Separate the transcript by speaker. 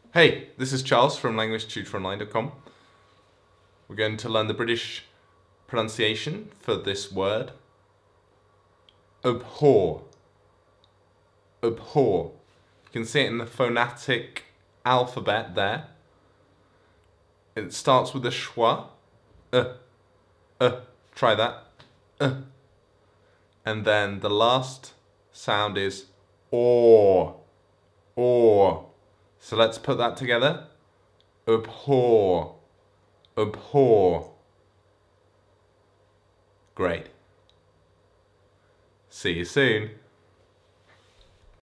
Speaker 1: Hey, this is Charles from languagetutoronline.com. We're going to learn the British pronunciation for this word. Abhor. Abhor. You can see it in the phonetic alphabet there. It starts with a schwa. Try that. And then the last sound is or. Or. So let's put that together. Abhor. Abhor. Great. See you soon.